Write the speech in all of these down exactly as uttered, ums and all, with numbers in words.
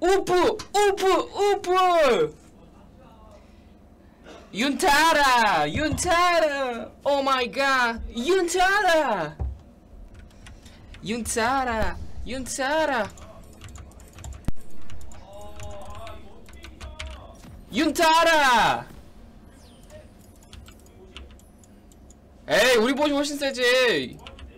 우프 우프 우프 윤타라 윤타라 오 마이 갓 윤타라 윤타라 윤타라 윤타라 에이 우리 보시 훨씬 세지.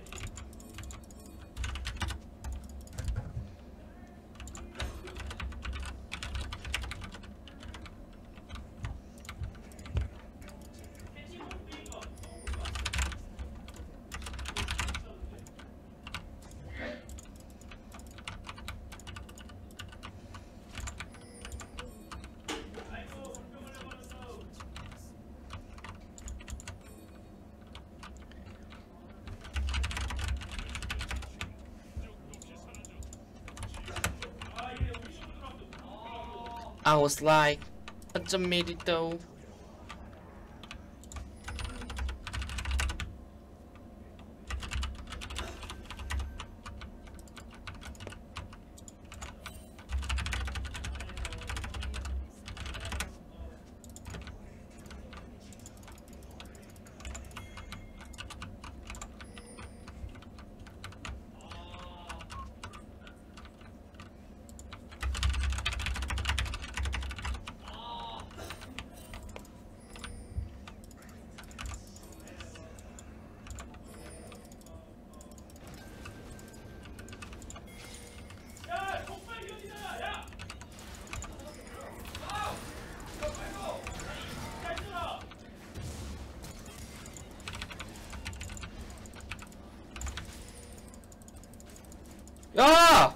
I was like, 어쩜 이리 또 야!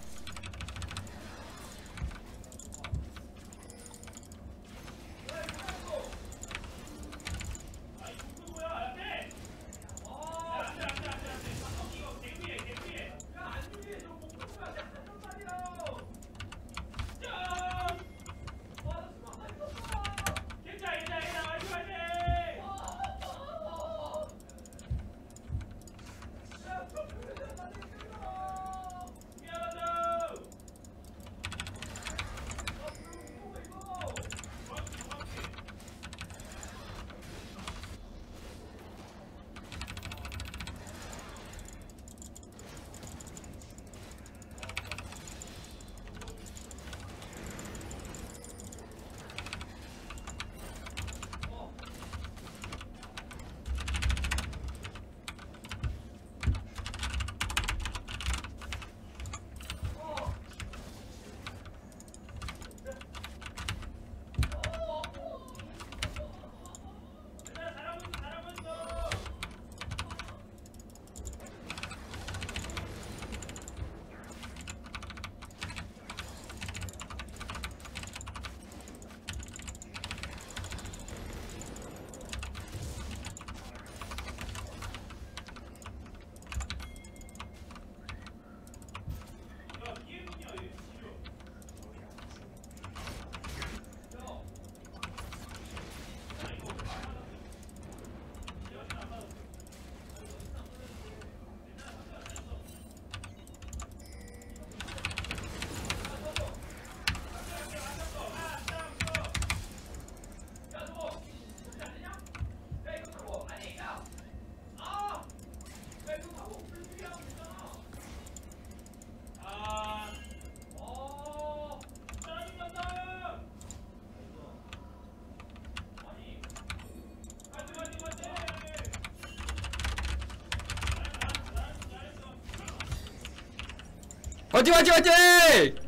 화이팅 화이팅 화이팅!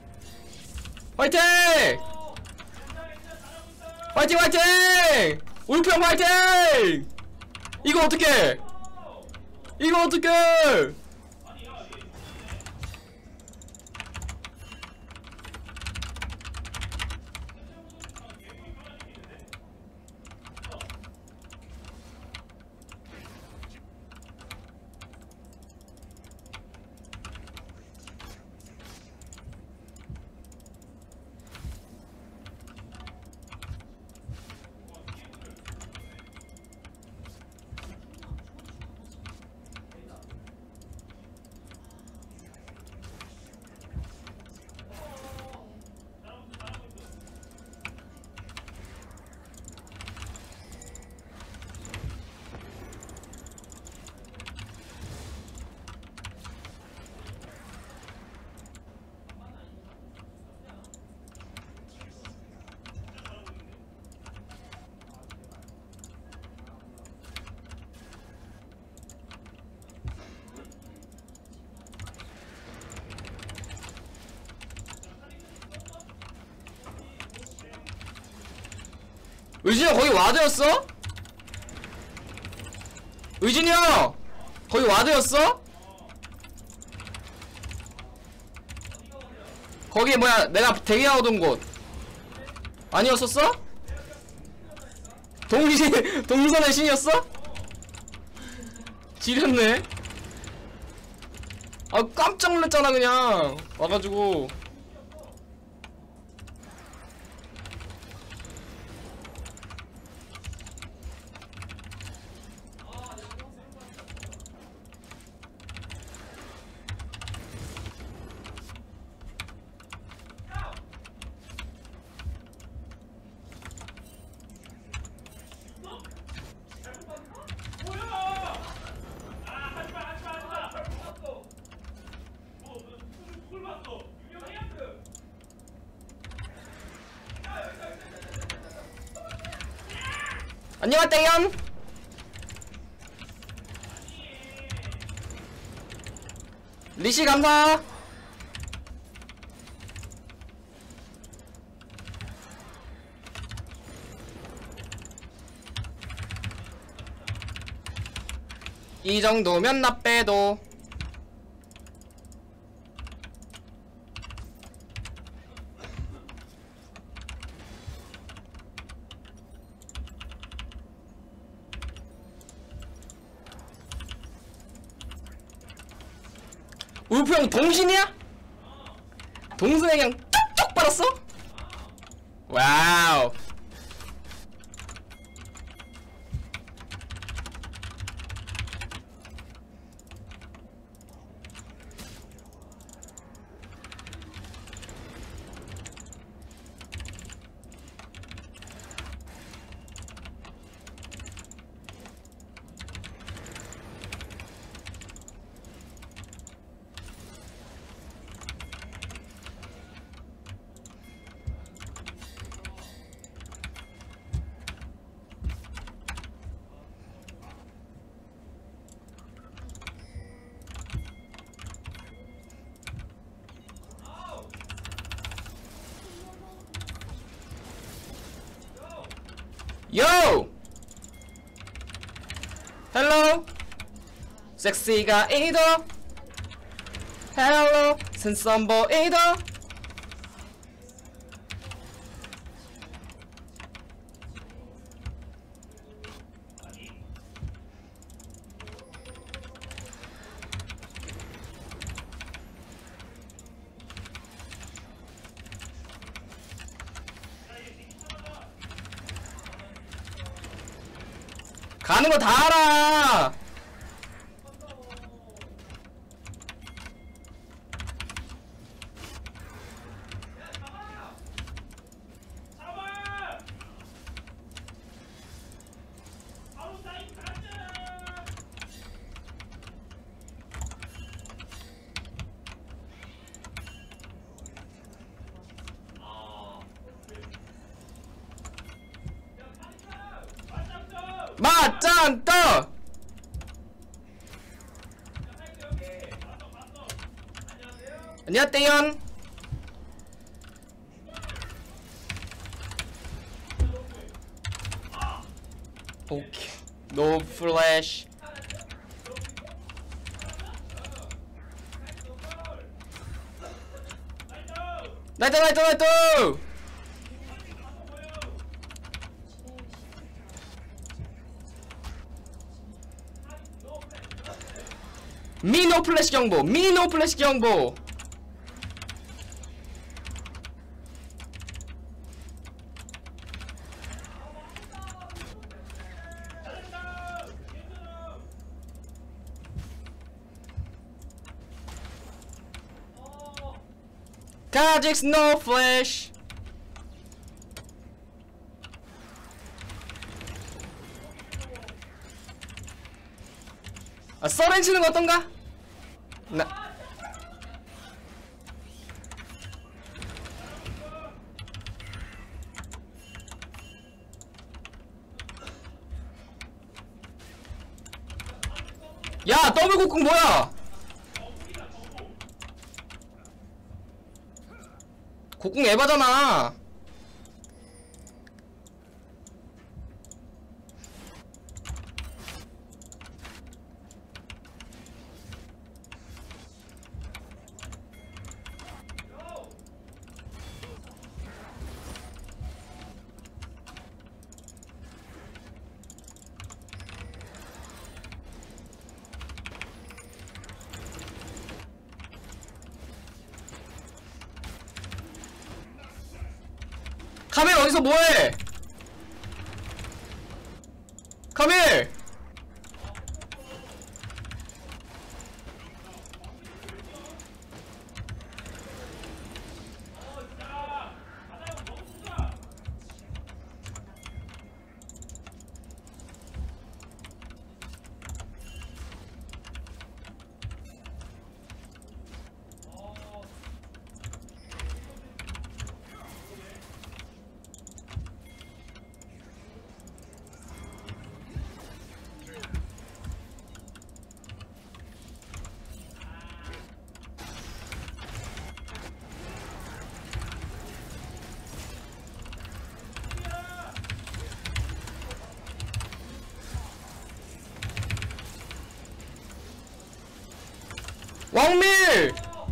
화이팅! 화이팅 화이팅! 울평 화이팅! 이거 어떡해! 이거 어떡해! 의진이 형 거기 와드였어? 의진이 형 거기 와드였어? 거기 뭐야 내가 대기하던 곳 아니었었어? 동신 동선의 신이었어? 지렸네. 아 깜짝 놀랐잖아 그냥 와가지고. 안녕하세요. 리시 감사. 이 정도면 나 빼도. 울프 형 동신이야? 동선에 그냥 뚝뚝 빨았어? 와우. 요! 헬로! 섹시가 이도 헬로! 센썸보이도 가는 거 다 알아. 맞짱 떠! 안녕하세요. 오케이. 노 플래시. 나이트 나이트 나이트! 미노 플래시 경보, 미노 플래시 경보. 카직스 노 플래시. 아, 서렌 치는 거 어떤가? 나 야, 더블 곡궁 뭐야? 곡궁 에바잖아. 카밀 어디서 뭐해? 카밀! 왕밀!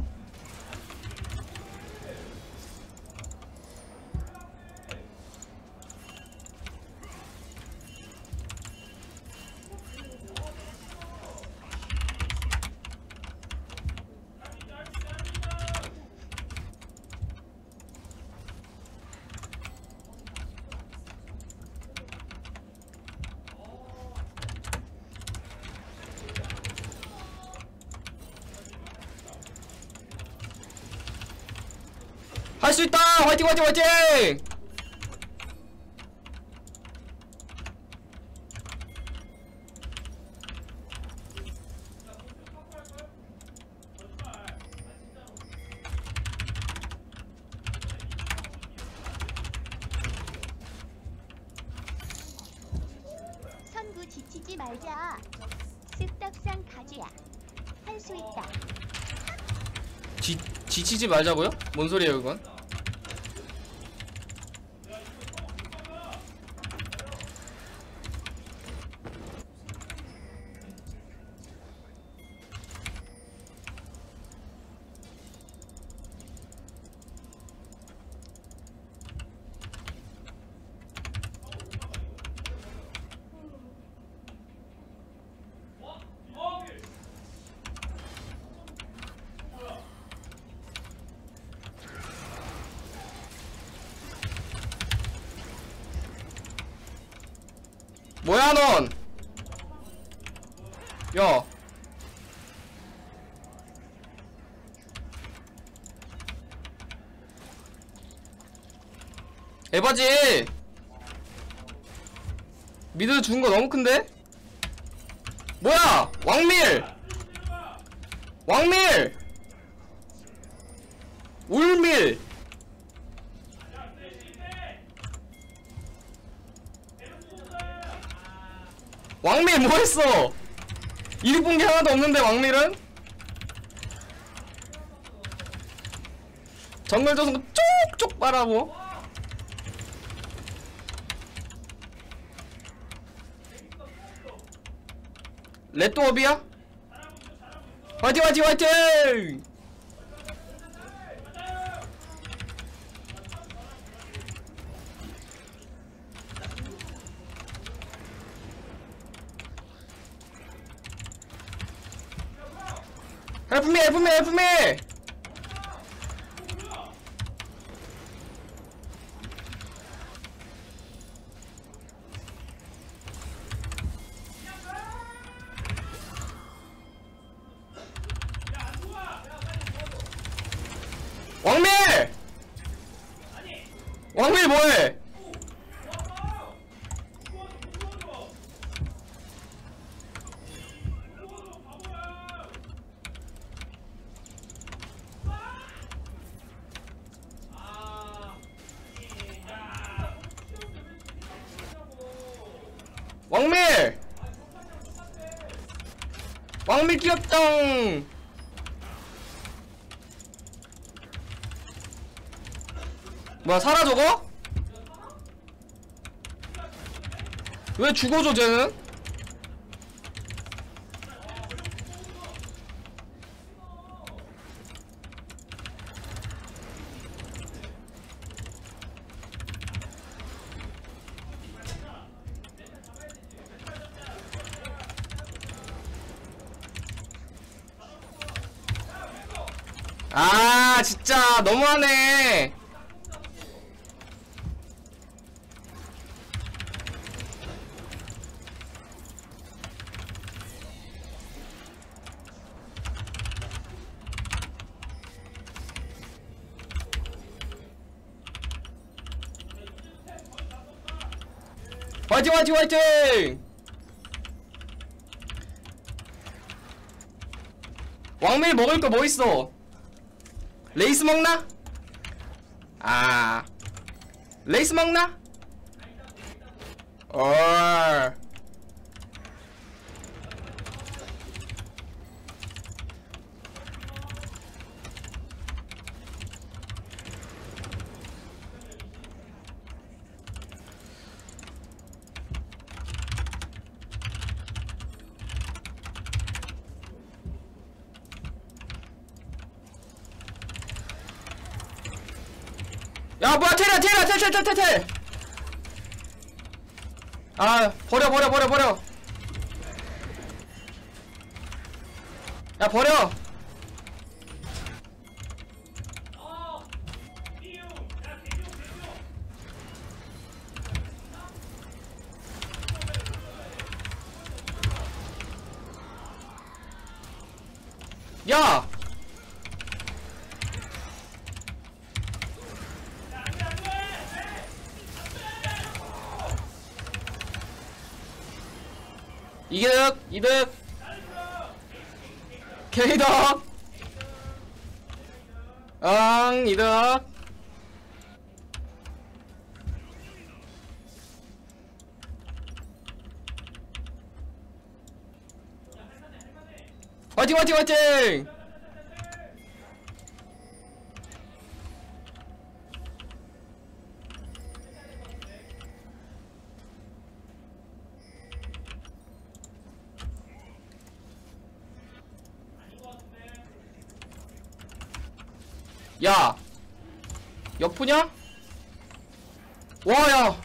할 수 있다! 화이팅 화이팅 화이팅! 선구 지치지 말자. 쓱덕상 가지야. 할 수 있다. 지, 지치지 말자고요? 뭔 소리예요 이건? 뭐야 넌? 야 에바지! 미드 죽은 거 너무 큰데? 뭐야! 왕밀! 왕밀! 울밀! 왕밀 뭐했어? 이득 본 게 하나도 없는데 왕밀은? 정글 조선 쪽쪽 빨아고. 레드업이야? 화이팅 화이팅 화이팅! 헬프미 헬프미 헬프미! 왕밀! 왕밀 뭐해? 왕밀! 왕밀 귀엽다! 뭐야 살아 저거? 왜 죽어줘 쟤는? 아 진짜 너무하네. 화이팅 화이팅 화이팅! 왕밀 먹을 거 뭐 있어? 레이스 먹나? 아 레이스 먹나? 어. 야 뭐야 테라 테라 텔텔텔텔텔 아 버려 버려 버려 버려 야 버려 야 이득 이득 개이득 응 이득 화이팅 화이팅 화이팅 야 여푸냐? 와야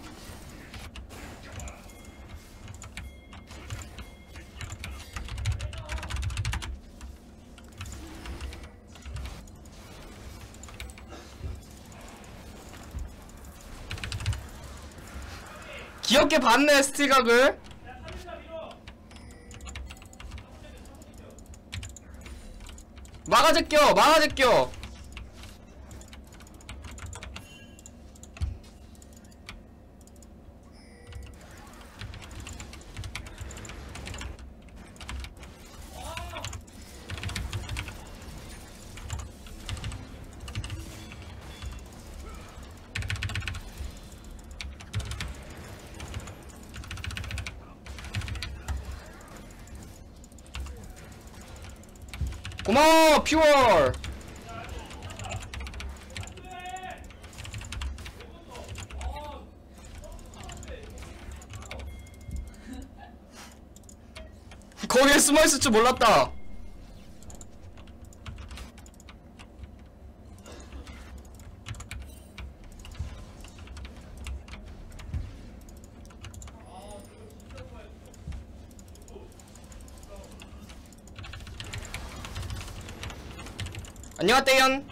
귀엽게 봤네 스틸각을 막아제껴 막아제껴 고마워 퓨얼 거기에 숨어있을 줄 몰랐다 안녕하떼연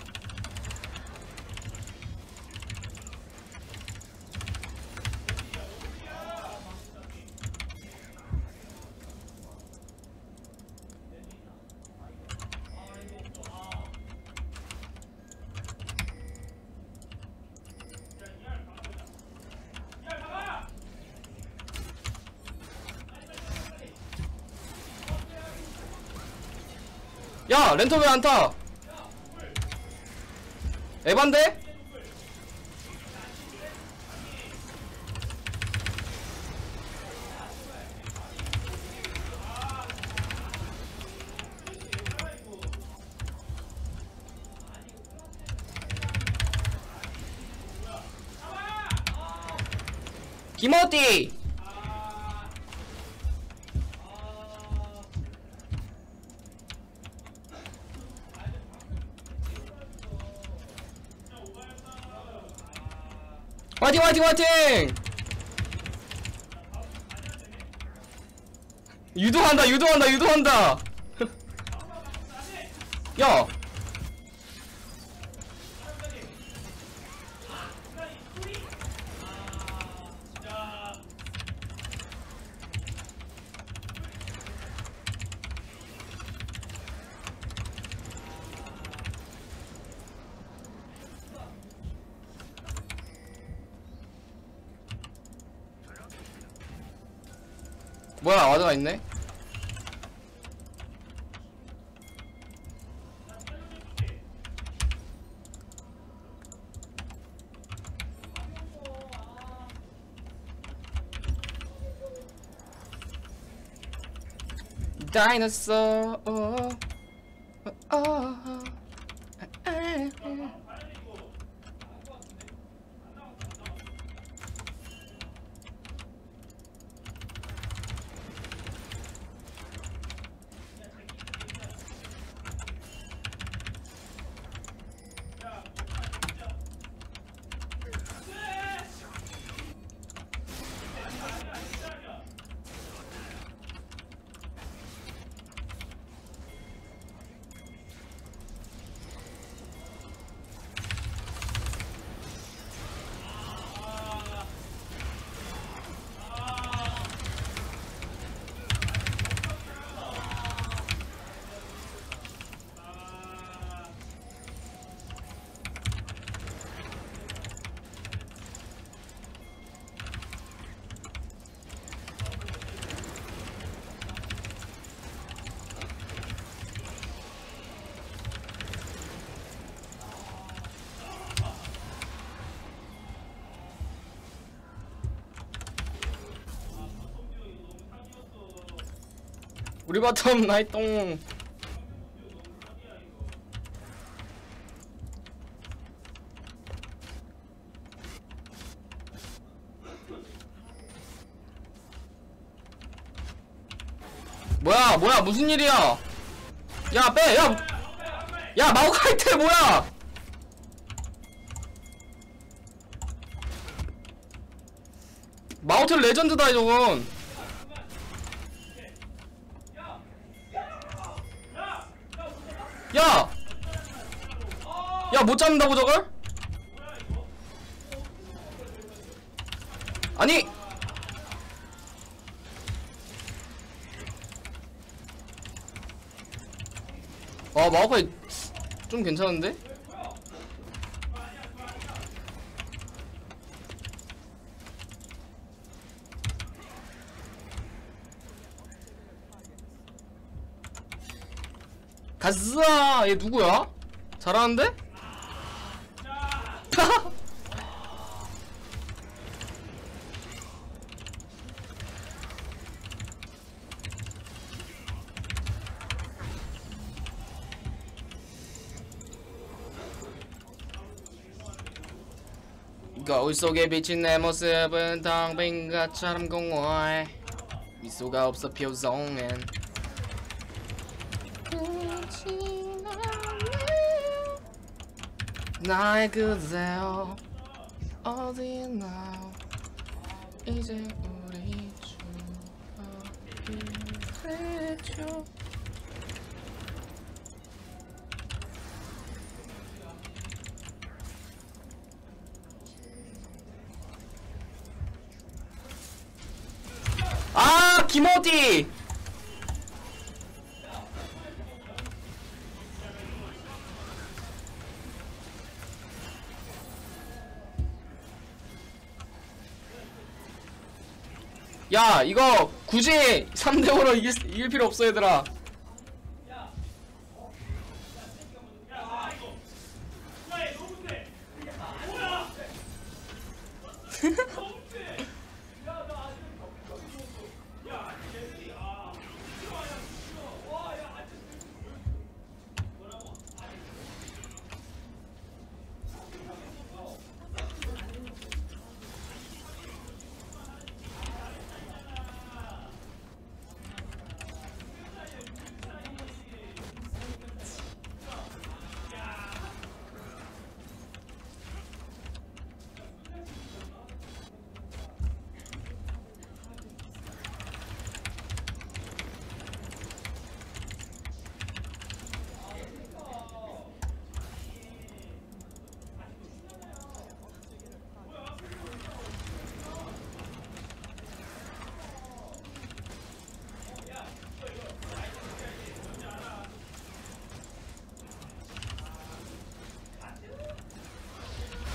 야 렌터 왜 안타 에반데? 김어띠 화이팅 화이팅 화이팅 유도한다 유도한다 유도한다 야 뭐야, 와드가 있네? 다이너소. 어, 어, 어. 우리 바텀 나이똥. 뭐야 뭐야 무슨 일이야. 야 빼. 야, 야 마오카이텔 뭐야. 마오텔 레전드다 저건. 야! 야, 못 잡는다고 저걸? 아니! 아, 마오카이 좀 괜찮은데? 가즈아! 얘 누구야? 잘하는데? 거울 속에 비친 내 모습은 텅빈 것처럼 공허해. 미소가 없어 표정엔. 나의 그대여 어디에 나 이제 우리 추억이 되죠. 아 김어디. 야 이거 굳이 삼 대 오로 이길, 이길 필요 없어 얘들아.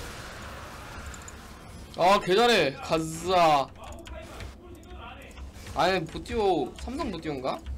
아 개잘해 가즈아. 아니 부티오 삼성 부티오인가?